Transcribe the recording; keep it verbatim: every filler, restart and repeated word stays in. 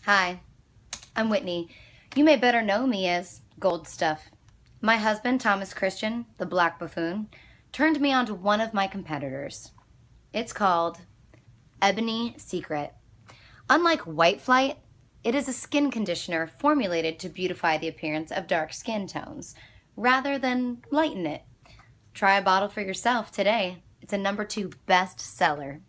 Hi, I'm Whitney. You may better know me as Gold Stuff. My husband, Thomas Christian, the Black Buffoon, turned me onto one of my competitors. It's called Ebony Secret. Unlike White Flight, it is a skin conditioner formulated to beautify the appearance of dark skin tones, rather than lighten it. Try a bottle for yourself today. It's a number two best seller.